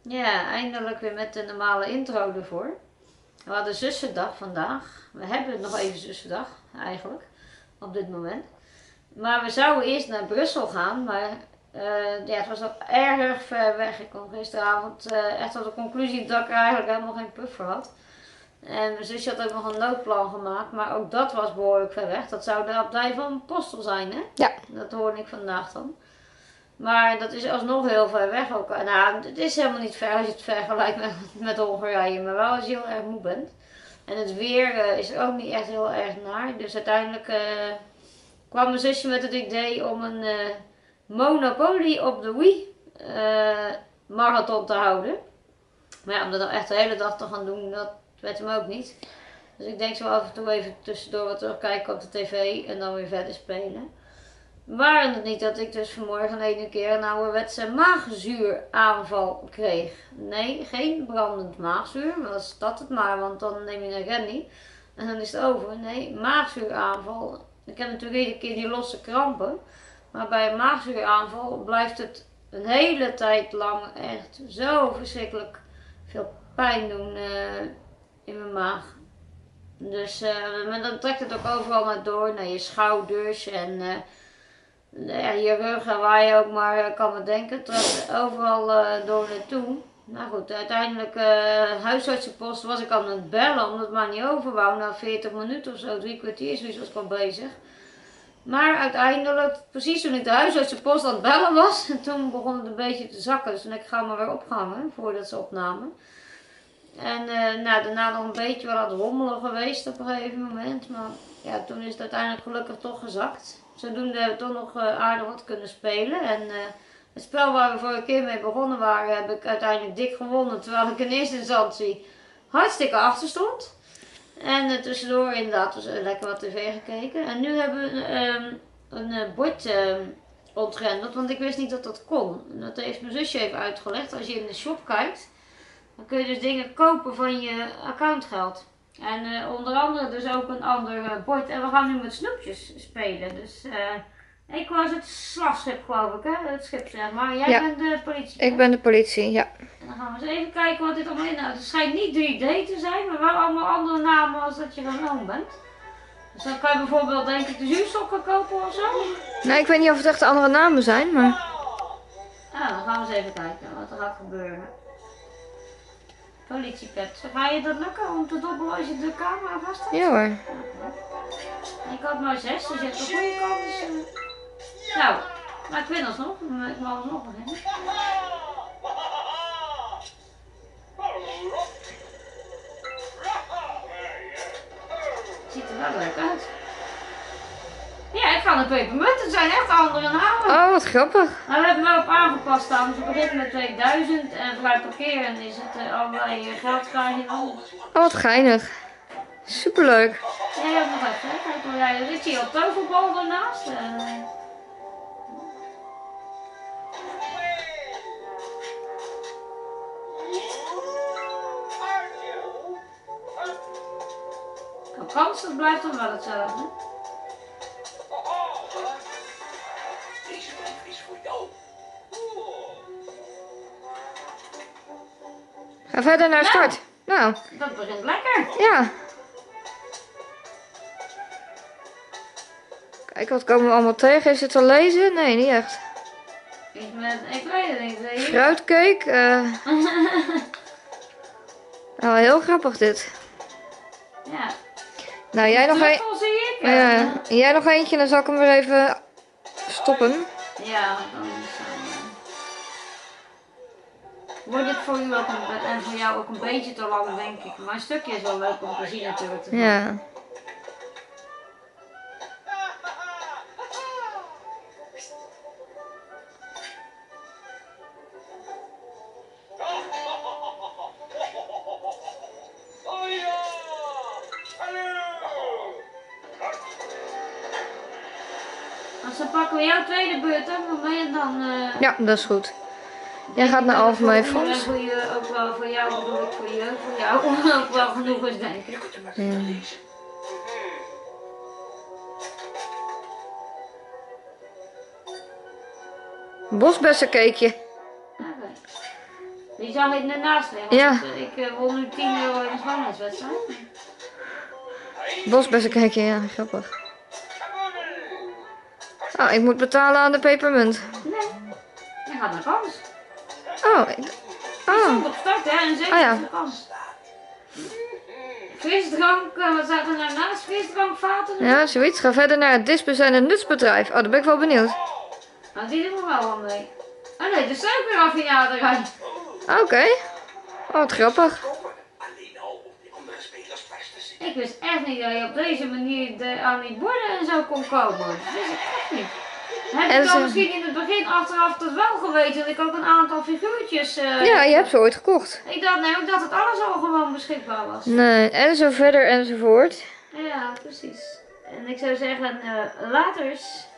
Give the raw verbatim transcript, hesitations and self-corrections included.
Ja, eindelijk weer met de normale intro ervoor. We hadden zussendag vandaag. We hebben nog even zussendag, eigenlijk, op dit moment. Maar we zouden eerst naar Brussel gaan, maar uh, ja, het was nog erg ver weg. Ik kwam gisteravond uh, echt tot de conclusie dat ik er eigenlijk helemaal geen puff voor had. En mijn zusje had ook nog een noodplan gemaakt, maar ook dat was behoorlijk ver weg. Dat zou de abdij van Postel zijn, hè? Ja. Dat hoorde ik vandaag dan. Maar dat is alsnog heel ver weg ook. Nou, het is helemaal niet ver als je het vergelijkt met, met Hongarije, maar wel als je heel erg moe bent. En het weer uh, is ook niet echt heel erg naar. Dus uiteindelijk uh, kwam mijn zusje met het idee om een uh, Monopoly op de Wii uh, marathon te houden. Maar ja, om dat dan echt de hele dag te gaan doen, dat werd hem ook niet. Dus ik denk zo af en toe even tussendoor wat terugkijken op de tv en dan weer verder spelen. Waren het niet dat ik dus vanmorgen een keer een ouderwetse maagzuuraanval kreeg. Nee, geen brandend maagzuur, maar was dat het maar, want dan neem je een rennie en dan is het over. Nee, maagzuuraanval. Ik heb natuurlijk iedere keer die losse krampen, maar bij een maagzuuraanval blijft het een hele tijd lang echt zo verschrikkelijk veel pijn doen uh, in mijn maag. Dus uh, maar dan trekt het ook overal maar door naar je schouders en uh, ja, je rug en waar je ook maar kan bedenken. Het trekt overal uh, door naartoe. Nou goed, uiteindelijk uh, huisartsenpost was ik aan het bellen omdat het maar niet over wou. Na veertig minuten of zo, drie kwartier zoiets was ik al bezig. Maar uiteindelijk, precies toen ik de huisartsenpost aan het bellen was, en toen begon het een beetje te zakken. Dus toen heb ik gauw maar weer opgehangen voordat ze opnamen. En uh, nou, daarna nog een beetje wel aan het rommelen geweest op een gegeven moment. Maar ja, toen is het uiteindelijk gelukkig toch gezakt. Zodoende hebben we toch nog uh, aardig wat kunnen spelen. En uh, het spel waar we vorige keer mee begonnen waren, heb ik uiteindelijk dik gewonnen. Terwijl ik in eerste instantie hartstikke achter stond. En uh, tussendoor inderdaad dus, uh, lekker wat tv gekeken. En nu hebben we uh, een uh, bord uh, ontgrendeld, want ik wist niet dat dat kon. En dat heeft mijn zusje even uitgelegd. Als je in de shop kijkt, dan kun je dus dingen kopen van je accountgeld. En uh, onder andere dus ook een ander uh, bord. En we gaan nu met snoepjes spelen. Dus uh, ik was het slagschip geloof ik, hè? Het schip zeg maar. Jij ja. bent de politie. Ik ben de politie, ja. En dan gaan we eens even kijken wat dit allemaal inhoudt. Het schijnt niet drie D te zijn, maar wel allemaal andere namen als dat je gewoon bent. Dus dan kan je bijvoorbeeld denk ik de zuurstokken kopen of zo. Nee, ik weet niet of het echt andere namen zijn, maar... Ah, dan gaan we eens even kijken wat er gaat gebeuren. Politiepet. Ga je dat lukken om te dobbelen als je de camera vast hebt? Ja hoor. Okay. Ik had maar zes, dus je hebt een goede kans. Uh... Nou, maar ik win alsnog. Ik mag alsnog beginnen. Ziet er wel leuk uit. Ja, ik ga de pepermunt. Het zijn echt andere namen. Oh, wat grappig. Nou, we hebben wel op aangepast staan. Dus we beginnen met tweeduizend en vrij parkeren is het uh, allerlei geldkaartjes. Oh, wat geinig. Superleuk. Ja, je hebt nog even, hè? Kijk hoe jij, er zit hier al toverbal ernaast. Uh... De kans, dat blijft dan wel hetzelfde. Deze brief is voor jou. Ga verder naar start. Nou, nou. Dat begint lekker. Ja. Kijk, wat komen we allemaal tegen? Is het te lezen? Nee, niet echt. Iets met, ik weet het niet. Weet je? Fruitcake. Uh... nou, heel grappig dit. Ja. Nou, jij nog, een... zie ik. ja. jij nog eentje, dan zal ik hem weer even stoppen. Ja, dan samen. Wordt dit voor u ook een, en voor jou ook een beetje te lang, denk ik. Maar een stukje is wel leuk om te zien natuurlijk. Te ja. Als dan pakken we jouw tweede beurt, dan ben je dan... Uh... Ja, dat is goed. Jij gaat naar Algemeen Fonds. Voor je, ook wel voor jou bedoel ik, voor je, voor jou ook wel genoeg is, denk ik. Hmm. Bosbessencakeje. Okay. Die zag ik ernaast liggen. Ja. Dus, ik uh, won nu tien euro in een schoonheidswedstrijd. Bosbessenkijkje, ja, grappig. Oh, ik moet betalen aan de pepermunt. Nee, je gaat naar kans. Oh, ik... Oh. Oh, Op start hè, en zeker Oh ja. naar kans. Frisdrank, uh, wat staat er nou naast? Frisdrankvaten? ja, zoiets. Ga verder naar het dispers en het nutsbedrijf. Oh, daar ben ik wel benieuwd. Nou, die doen we wel wel mee. Oh nee, de suikerraffinaderij. Oké. Oh, wat grappig. Alleen al om die andere spelers vast te zitten. Ik wist echt niet dat je op deze manier de, aan die borden en zo kon komen. Dat wist ik echt niet. Heb En ik dan ze- misschien in het begin achteraf dat wel geweten dat ik ook een aantal figuurtjes... eh, Ja, je hebt ze ooit gekocht. Ik dacht, nee, ik dacht dat alles al gewoon beschikbaar was. Nee, en zo verder enzovoort. Ja, precies. En ik zou zeggen, uh, laters.